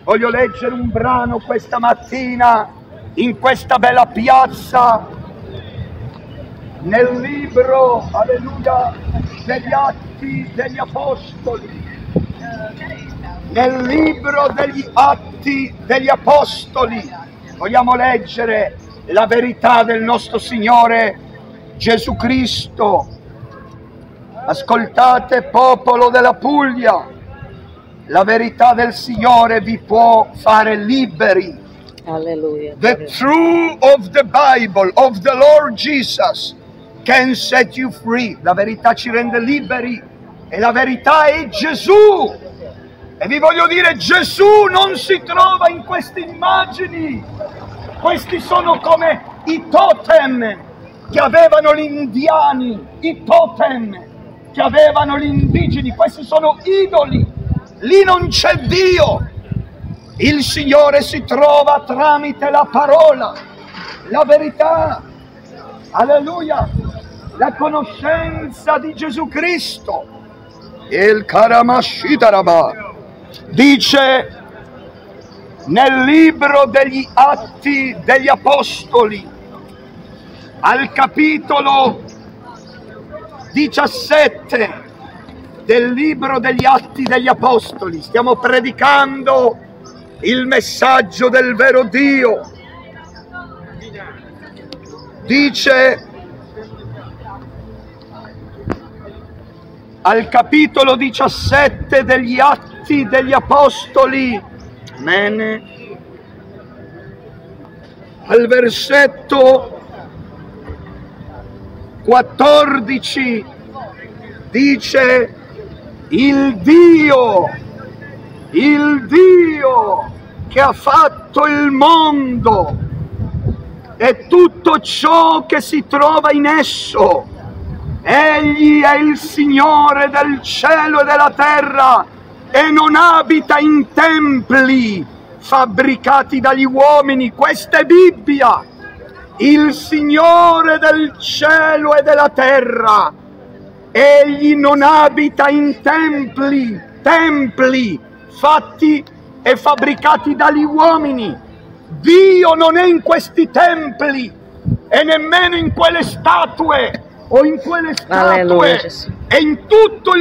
Voglio leggere un brano questa mattina in questa bella piazza, nel libro, alleluia, degli Atti degli Apostoli. Nel libro degli Atti degli Apostoli vogliamo leggere la verità del nostro Signore Gesù Cristo. Ascoltate, popolo della Puglia, la verità del Signore vi può fare liberi. Alleluia. The truth of the Bible, of the Lord Jesus, can set you free. La verità ci rende liberi e la verità è Gesù. E vi voglio dire, Gesù non si trova in queste immagini. Questi sono come i totem che avevano gli indiani, i totem che avevano gli indigeni. Questi sono idoli. Lì non c'è Dio. Il Signore si trova tramite la parola, la verità, alleluia, la conoscenza di Gesù Cristo. Il Karamashidharabha dice nel libro degli Atti degli Apostoli, al capitolo 17 del libro degli Atti degli Apostoli, stiamo predicando il messaggio del vero Dio. Dice al capitolo 17 degli Atti degli Apostoli, amen, al versetto 14, dice il Dio che ha fatto il mondo e tutto ciò che si trova in esso. Egli è il Signore del cielo e della terra e non abita in templi fabbricati dagli uomini. Questa è Bibbia. Il Signore del cielo e della terra. Egli non abita in templi fatti e fabbricati dagli uomini. Dio non è in questi templi e nemmeno in quelle statue o in quelle statue e in tutto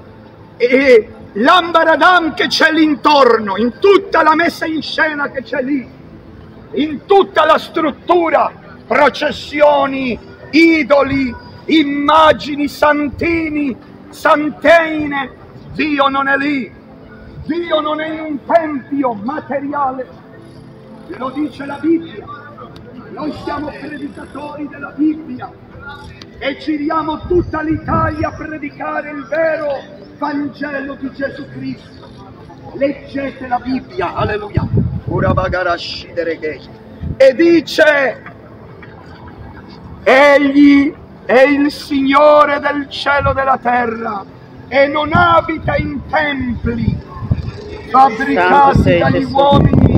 l'ambaradam che c'è lì intorno, in tutta la messa in scena che c'è lì, in tutta la struttura, processioni, idoli, immagini, santini, santeine. Dio non è lì. Dio non è in un tempio materiale, lo dice la Bibbia. Noi siamo predicatori della Bibbia e giriamo tutta l'Italia a predicare il vero Vangelo di Gesù Cristo. Leggete la Bibbia, alleluia. E dice, egli è il Signore del cielo e della terra e non abita in templi fabbricati dagli uomini,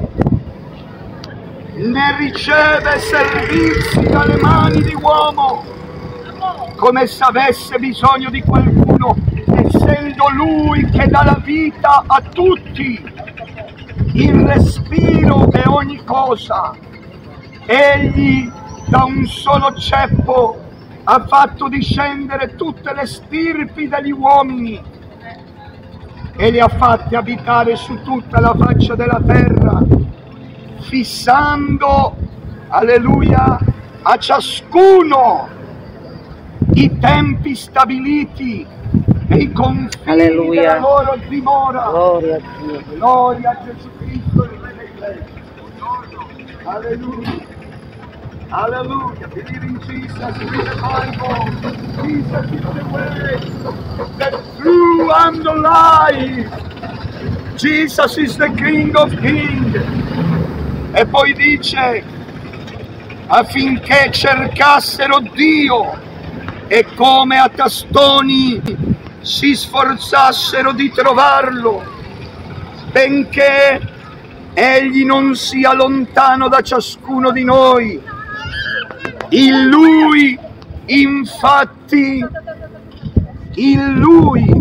ne riceve servizi dalle mani di uomo, come se avesse bisogno di qualcuno, essendo Lui che dà la vita a tutti, il respiro e ogni cosa. Egli da un solo ceppo ha fatto discendere tutte le stirpi degli uomini e li ha fatti abitare su tutta la faccia della terra, fissando, alleluia, a ciascuno i tempi stabiliti e i confini della loro dimora. Gloria a Dio. Gloria a Gesù Cristo, il Re dei Re. Alleluia. Hallelujah. Believe in Jesus. Read the Bible. Jesus is the way, the true and the life. Jesus is the King of Kings. E poi dice, affinché cercassero Dio e come a tastoni si sforzassero di trovarlo, benché Egli non sia lontano da ciascuno di noi. In Lui, infatti, in Lui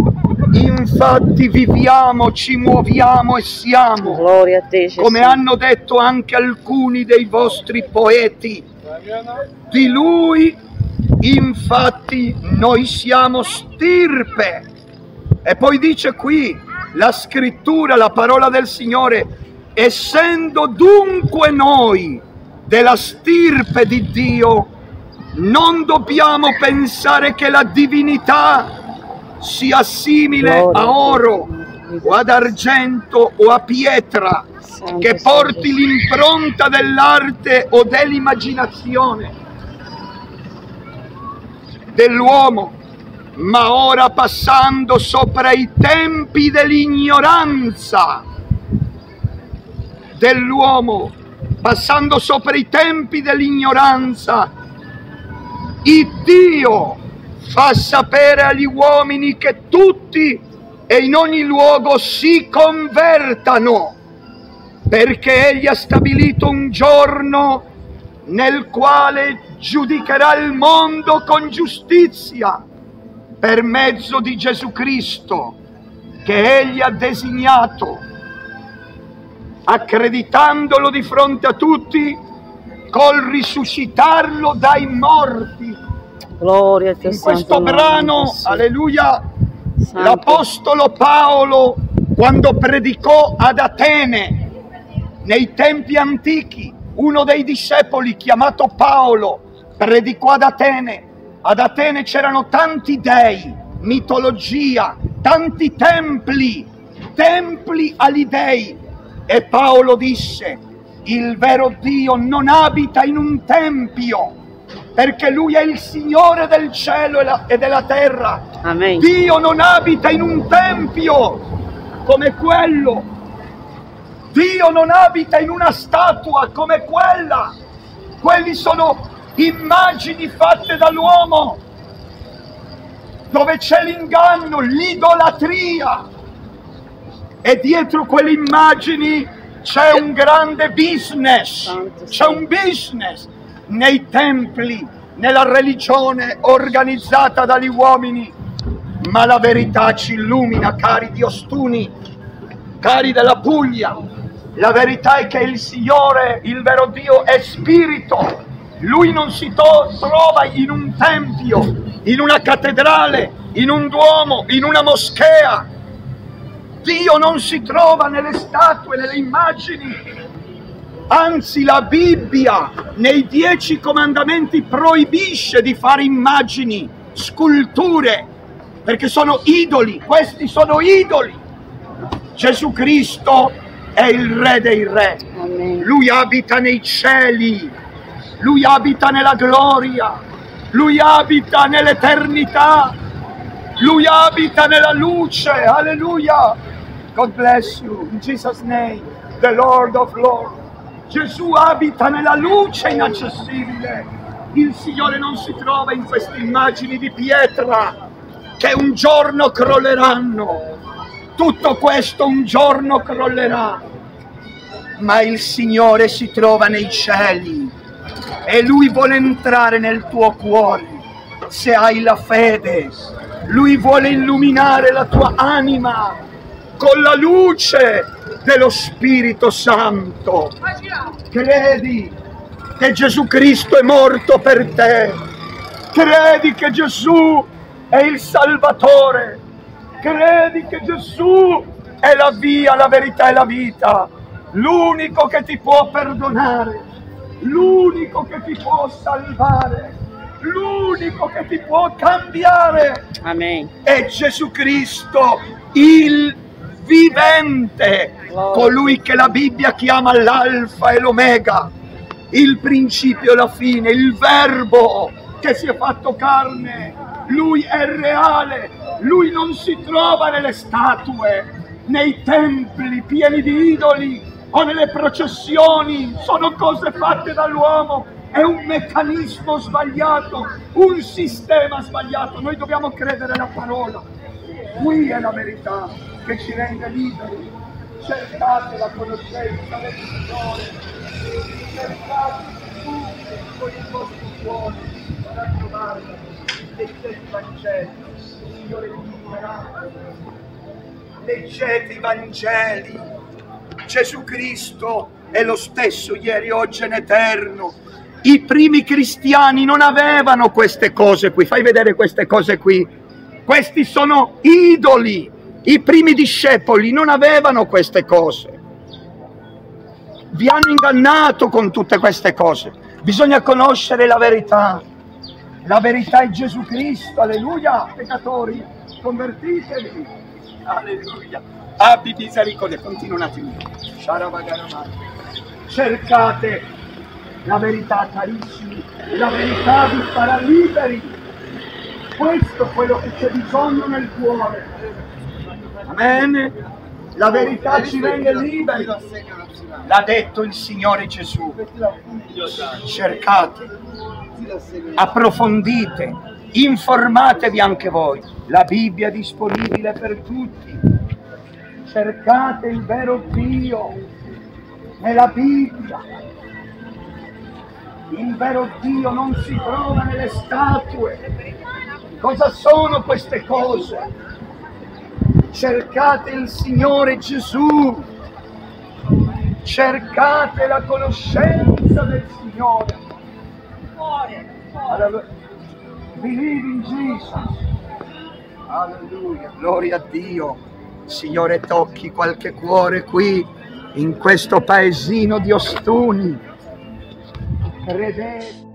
Infatti viviamo, ci muoviamo e siamo, Gloria a te, Gesù. come hanno detto anche alcuni dei vostri poeti. Di Lui, infatti, noi siamo stirpe. E poi dice qui la scrittura, la parola del Signore: essendo dunque noi della stirpe di Dio, non dobbiamo pensare che la divinità sia simile a oro o ad argento o a pietra, che porti l'impronta dell'arte o dell'immaginazione dell'uomo, ma ora passando sopra i tempi dell'ignoranza dell'uomo, passando sopra i tempi dell'ignoranza, il Dio fa sapere agli uomini che tutti e in ogni luogo si convertano, perché Egli ha stabilito un giorno nel quale giudicherà il mondo con giustizia per mezzo di Gesù Cristo, che Egli ha designato, accreditandolo di fronte a tutti col risuscitarlo dai morti. Gloria a te, In questo Santo brano, nome, sì. alleluia, Santo. l'Apostolo Paolo, quando predicò ad Atene nei tempi antichi, uno dei discepoli chiamato Paolo predicò ad Atene. Ad Atene c'erano tanti dei, mitologia, tanti templi agli dei. E Paolo disse: il vero Dio non abita in un tempio, perché Lui è il Signore del cielo e della terra. Amen. Dio non abita in un tempio come quello. Dio non abita in una statua come quella. Quelli sono immagini fatte dall'uomo, dove c'è l'inganno, l'idolatria. E dietro quelle immagini c'è un grande business, c'è un business nei templi, nella religione organizzata dagli uomini. Ma la verità ci illumina, cari di Ostuni, cari della Puglia. La verità è che il Signore, il vero Dio, è spirito. Lui non si trova in un tempio, in una cattedrale, in un duomo, in una moschea. Dio non si trova nelle statue, nelle immagini. Anzi, la Bibbia nei 10 comandamenti proibisce di fare immagini, sculture, perché sono idoli. Questi sono idoli. Gesù Cristo è il Re dei Re. Amen. Lui abita nei cieli, Lui abita nella gloria, Lui abita nell'eternità, Lui abita nella luce. Alleluia. God bless you, in Jesus' name, the Lord of Lords. Gesù abita nella luce inaccessibile. Il Signore non si trova in queste immagini di pietra che un giorno crolleranno. Tutto questo un giorno crollerà, ma il Signore si trova nei cieli e Lui vuole entrare nel tuo cuore se hai la fede. Lui vuole illuminare la tua anima con la luce dello Spirito Santo. Credi che Gesù Cristo è morto per te, credi che Gesù è il Salvatore, credi che Gesù è la via, la verità e la vita, l'unico che ti può perdonare, l'unico che ti può salvare, l'unico che ti può cambiare. Amen. È Gesù Cristo, il vivente, colui che la Bibbia chiama l'Alfa e l'Omega, il principio e la fine, il Verbo che si è fatto carne. Lui è reale, Lui non si trova nelle statue, nei templi pieni di idoli o nelle processioni. Sono cose fatte dall'uomo, è un meccanismo sbagliato, un sistema sbagliato. Noi dobbiamo credere alla parola. Qui è la verità che ci rende liberi. Cercate la conoscenza del Signore, cercate Gesù con il vostro cuore. Leggete i Vangeli, Signore vi libererà. Leggete i Vangeli. Gesù Cristo è lo stesso ieri, oggi e in eterno. I primi cristiani non avevano queste cose qui. Fai vedere queste cose qui. Questi sono idoli. I primi discepoli non avevano queste cose. Vi hanno ingannato con tutte queste cose. Bisogna conoscere la verità. La verità è Gesù Cristo. Alleluia, peccatori, convertitevi. Alleluia. Abbi misericordia. Continua un attimo. Cercate la verità, carissimi. La verità vi farà liberi. Questo è quello che c'è bisogno nel cuore. Amen. La verità ci rende liberi. L'ha detto il Signore Gesù. Cercate, approfondite, informatevi anche voi. La Bibbia è disponibile per tutti. Cercate il vero Dio nella Bibbia. Il vero Dio non si trova nelle statue. Cosa sono queste cose? Cercate il Signore Gesù. Cercate la conoscenza del Signore. Alleluia. Believe in Jesus. Alleluia. Gloria a Dio. Signore, tocchi qualche cuore qui in questo paesino di Ostuni. Credete.